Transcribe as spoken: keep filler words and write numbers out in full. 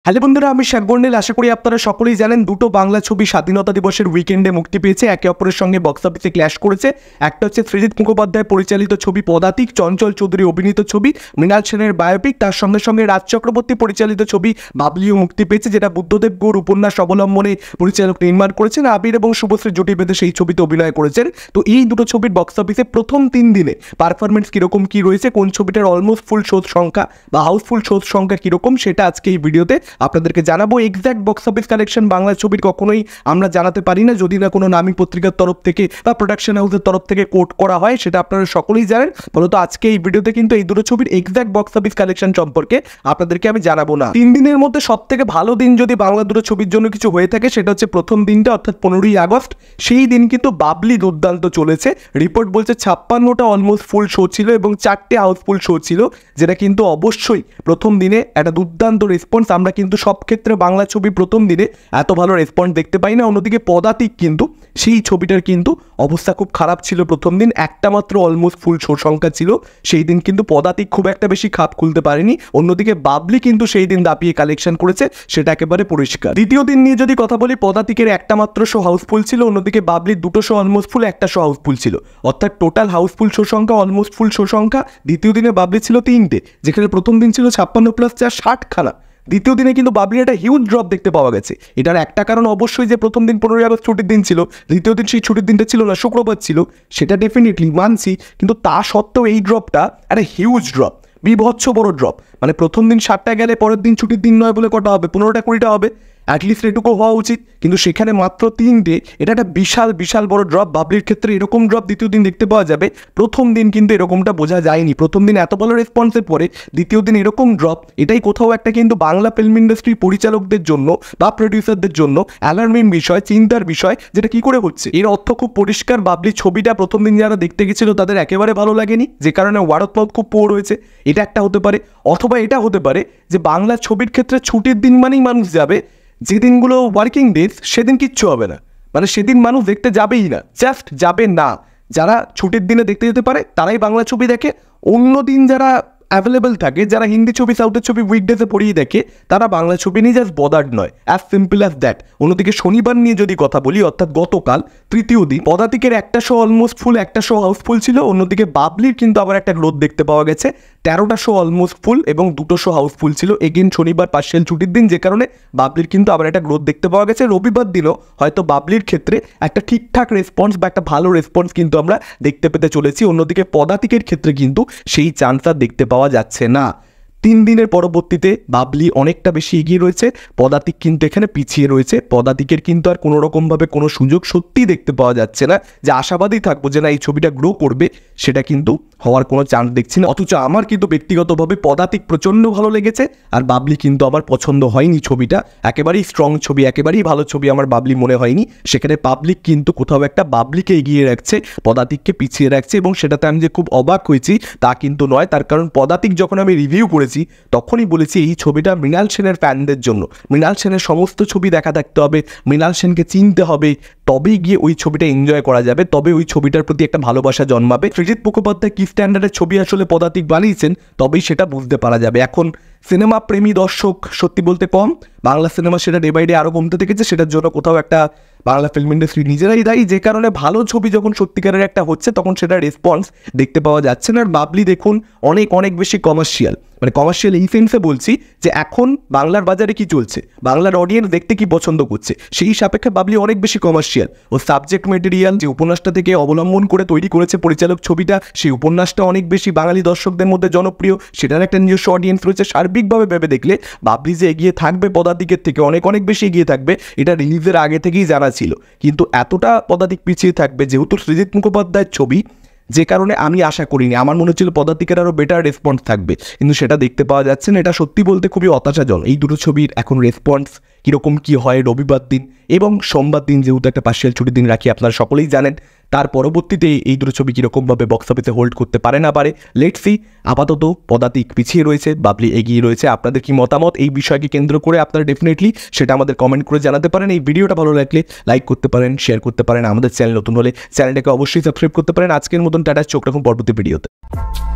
Hello বন্ধুরা, আমি শেখ বর্ণিল। আশা করি আপনারা সকলেই জানেন দুটো বাংলা ছবি স্বাধীনতা দিবসের উইকেন্ডে মুক্তি পেয়েছে, একে অপরের সঙ্গে বক্স অফিসে ক্ল্যাশ করেছে। একটা হচ্ছে সৃজিত মুখোপাধ্যায় পরিচালিত ছবি পদাতিক, চঞ্চল চৌধুরী অভিনীত ছবি মৃণাল সেনের বায়োপিক, তার সঙ্গে সঙ্গে রাজ চক্রবর্তী পরিচালিত ছবি বাবলিও মুক্তি পেয়েছে, যেটা বুদ্ধদেব গৌড় উপন্যাস অবলম্বনে পরিচালক নির্মাণ করেছেন। আবির এবং শুভশ্রী জুটি বেঁধে সেই ছবিতে অভিনয় করেছেন। তো এই দুটো ছবির বক্স অফিসে প্রথম তিন দিনে পারফরমেন্স কীরকম কী রয়েছে, কোন ছবিটার অলমোস্ট ফুল শোধ সংখ্যা বা হাউসফুল শোধ সংখ্যা কীরকম, সেটা আজকে এই ভিডিওতে আপনাদেরকে জানাবো। Exact box office collection Bangla ছবির কখনোই আমরা জানাতে পারি না, যদি না কোনো নামী পত্রিকার তরফ থেকে বা প্রোডাকশন হাউসের তরফ থেকে কোট করা হয়, সেটা আপনারা সকলেই জানেন। ফলত আজকে এই ভিডিওতে কিন্তু এই দুটো ছবির এক্সাক্ট বক্স অফিস কালেকশন সম্পর্কে আপনাদেরকে আমি জানাবো না। তিন দিনের মধ্যে সব থেকে ভালো দিন যদি বাংলা দুটো ছবির জন্য কিছু হয়ে থাকে, সেটা হচ্ছে প্রথম দিনটা, অর্থাৎ পনেরোই আগস্ট। সেই দিন কিন্তু বাবলি দুর্দান্ত চলেছে। রিপোর্ট বলছে ছাপ্পান্নটা অলমোস্ট ফুল শো ছিল এবং চারটে হাউসফুল শো ছিল, যেটা কিন্তু অবশ্যই প্রথম দিনে একটা দুর্দান্ত রেসপন্স। আমরা কিন্তু সব ক্ষেত্রে বাংলা ছবি প্রথম দিনে এত ভালো রেসপন্স দেখতে পাই না। অন্যদিকে পদাতিক কিন্তু সেই ছবিটার কিন্তু অবস্থা খুব খারাপ ছিল প্রথম দিন, একটা মাত্র অলমোস্ট ফুল শো সংখ্যা ছিল সেই দিন, কিন্তু পদাতিক খুব একটা বেশি খাপ খুলতে পারেনি। অন্যদিকে বাবলি কিন্তু সেই দিন দাপিয়ে কালেকশন করেছে, সেটা একেবারে পরিষ্কার। দ্বিতীয় দিন নিয়ে যদি কথা বলি, পদাতিকের একটা মাত্র শো হাউসফুল ছিল, অন্যদিকে বাবলির দুটো শো অলমোস্ট ফুল, একটা শো হাউসফুল ছিল, অর্থাৎ টোটাল হাউসফুল শো সংখ্যা অলমোস্ট ফুল শো সংখ্যা দ্বিতীয় দিনে বাবলি ছিল তিনটে, যেখানে প্রথম দিন ছিল ছাপ্পান্ন প্লাস চার ষাটখানা। দ্বিতীয় দিনে কিন্তু বাবলির একটা হিউজ ড্রপ দেখতে পাওয়া গেছে। এটার একটা কারণ অবশ্যই যে প্রথম দিন পনেরোই আগস্ট ছুটির দিন ছিল, দ্বিতীয় দিন সেই ছুটির দিনটা ছিল না, শুক্রবার ছিল, সেটা ডেফিনেটলি মানছি। কিন্তু তা সত্ত্বেও এই ড্রপটা একটা হিউজ ড্রপ, বিভৎস বড় ড্রপ। মানে প্রথম দিন ষাটটা গেলে পরের দিন ছুটির দিন নয় বলে কটা হবে, পনেরোটা কুড়িটা হবে, অ্যাটলিস্ট এটুকু হওয়া উচিত, কিন্তু সেখানে মাত্র তিনটে। এটা একটা বিশাল বিশাল বড় ড্রপ। বাবলির ক্ষেত্রে এরকম ড্রপ দ্বিতীয় দিন দেখতে পাওয়া যাবে, প্রথম দিন কিন্তু এরকমটা বোঝা যায়নি। প্রথম দিন এত ভালো রেসপন্সের পরে দ্বিতীয় দিন এরকম ড্রপ, এটাই কোথাও একটা কিন্তু বাংলা ফিল্ম ইন্ডাস্ট্রি পরিচালকদের জন্য বা প্রডিউসারদের জন্য অ্যালার্মিং বিষয়, চিন্তার বিষয়, যেটা কি করে হচ্ছে। এর অর্থ খুব পরিষ্কার, বাবলির ছবিটা প্রথম দিন যারা দেখতে গেছিল তাদের একেবারে ভালো লাগেনি, যে কারণে ওয়ার্ড অফ মাউথ খুব পোর হয়েছে। এটা একটা হতে পারে, অথবা এটা হতে পারে যে বাংলা ছবির ক্ষেত্রে ছুটির দিন মানেই মানুষ যাবে, যে দিনগুলো ওয়ার্কিং ডেজ সেদিন কিচ্ছু হবে না, মানে সেদিন মানুষ দেখতে যাবেই না, জাস্ট যাবে না। যারা ছুটির দিনে দেখতে যেতে পারে তারাই বাংলা ছবি দেখে, অন্য দিন যারা অ্যাভেলেবেল থাকে, যারা হিন্দি ছবি সাউথের ছবি উইকডেজে পড়িয়ে দেখে, তারা বাংলা ছবি নিয়ে জাস্ট বদার্ড নয়, অ্যাজ সিম্পল অ্যাজ দ্যাট। অন্যদিকে শনিবার নিয়ে যদি কথা বলি, অর্থাৎ গতকাল তৃতীয় দিন, পদাতিকের একটা শো অলমোস্ট ফুল, একটা শো হাউসফুল ছিল। অন্যদিকে বাবলির কিন্তু আবার একটা গ্রোথ দেখতে পাওয়া গেছে, তেরোটা শো অলমোস্ট ফুল এবং দুটো শো হাউসফুল ছিল। এগেন শনিবার পার্সিয়াল ছুটির দিন, যে কারণে বাবলির কিন্তু আবার একটা গ্রোথ দেখতে পাওয়া গেছে। রবিবার দিনও হয়তো বাবলির ক্ষেত্রে একটা ঠিকঠাক রেসপন্স বা একটা ভালো রেসপন্স কিন্তু আমরা দেখতে পেতে চলেছি। অন্যদিকে পদাতিকের ক্ষেত্রে কিন্তু সেই চান্সটা দেখতে পাওয়া যাচ্ছে না। তিন দিনের পরবর্তীতে বাবলি অনেকটা বেশি এগিয়ে রয়েছে, পদাতিক কিন্তু এখানে পিছিয়ে রয়েছে। পদাতিকের কিন্তু আর কোনো রকমভাবে কোনো সুযোগ সত্যিই দেখতে পাওয়া যাচ্ছে না, যে আশাবাদী থাকবো যে না এই ছবিটা গ্রো করবে, সেটা কিন্তু হওয়ার কোনো চান্স দেখছি না। অথচ আমার কিন্তু ব্যক্তিগতভাবে পদাতিক প্রচণ্ড ভালো লেগেছে, আর বাবলি কিন্তু আমার পছন্দ হয়নি। ছবিটা একেবারেই স্ট্রং ছবি, একেবারেই ভালো ছবি আমার বাবলি মনে হয়নি। সেখানে পাবলিক কিন্তু কোথাও একটা বাবলিকে এগিয়ে রাখছে, পদাতিককে পিছিয়ে রাখছে, এবং সেটাতে আমি যে খুব অবাক হয়েছি তা কিন্তু নয়। তার কারণ পদাতিক যখন আমি রিভিউ করেছি তখনই বলেছি এই ছবিটা মৃণাল সেনের ফ্যানদের জন্য। মৃণাল সেনের সমস্ত ছবি দেখা থাকতে হবে, মৃণাল সেনকে চিনতে হবে, তবেই গিয়ে ওই ছবিটা এনজয় করা যাবে, তবে ওই ছবিটার প্রতি একটা ভালোবাসা জন্মাবে। সৃজিত মুখোপাধ্যায় কি স্ট্যান্ডার্ডের ছবি আসলে পদাতিক বানিয়েছেন, তবেই সেটা বুঝতে পারা যাবে। এখন সিনেমা প্রেমী দর্শক সত্যি বলতে কম, বাংলা সিনেমা সেটা ডে বাই ডে আরও কমতে থেকেছে। সেটার জন্য কোথাও একটা বাংলা ফিল্ম ইন্ডাস্ট্রি নিজেরাই দায়ী, যে কারণে ভালো ছবি যখন সত্যিকারের একটা হচ্ছে তখন সেটা রেসপন্স দেখতে পাওয়া যাচ্ছে না। আর বাবলি দেখুন অনেক অনেক বেশি কমার্শিয়াল, মানে কমার্শিয়াল এই সেন্সে বলছি যে এখন বাংলার বাজারে কি চলছে, বাংলার অডিয়েন্স দেখতে কি পছন্দ করছে, সেই সাপেক্ষে বাবলি অনেক বেশি কমার্শিয়াল। ও সাবজেক্ট মেটেরিয়াল যে উপন্যাসটা থেকে অবলম্বন করে তৈরি করেছে পরিচালক ছবিটা, সেই উপন্যাসটা অনেক বেশি বাঙালি দর্শকদের মধ্যে জনপ্রিয়, সেটার একটা নিজস্ব অডিয়েন্স রয়েছে। সার্বিকভাবে ভেবে দেখলে বাবলি যে এগিয়ে থাকবে পদাতিকের থেকে, অনেক অনেক বেশি এগিয়ে থাকবে, এটা রিলিজের আগে থেকেই জানা ছিল। কিন্তু এতটা পদাতিক পিছিয়ে থাকবে যেহেতু সৃজিত মুখোপাধ্যায়ের ছবি, যে কারণে আমি আশা করিনি। আমার মনে হচ্ছিল পদাতিকের আরও বেটার রেসপন্স থাকবে, কিন্তু সেটা দেখতে পাওয়া যাচ্ছে না। এটা সত্যি বলতে খুবই হতাশাজনক। এই দুটো ছবির এখন রেসপন্স কীরকম কী হয় রবিবার দিন এবং সোমবার দিন, যেহেতু একটা পার্সিয়াল ছুটির দিন রাখি, আপনারা সকলেই জানেন, তার পরবর্তীতে এই দুটো ছবি কীরকমভাবে বক্স অফিসে হোল্ড করতে পারে না পারে, লেটস সি। আপাতত পদাতিক পিছিয়ে রয়েছে, বাবলি এগিয়ে রয়েছে। আপনাদের কি মতামত এই বিষয়কে কেন্দ্র করে, আপনারা ডেফিনেটলি সেটা আমাদের কমেন্ট করে জানাতে পারেন। এই ভিডিওটা ভালো লাগলে লাইক করতে পারেন, শেয়ার করতে পারেন। আমাদের চ্যানেল নতুন হলে চ্যানেলটাকে অবশ্যই সাবস্ক্রাইব করতে পারেন। আজকের মতন টাটা, চোখ রাখুন পরবর্তী ভিডিওতে।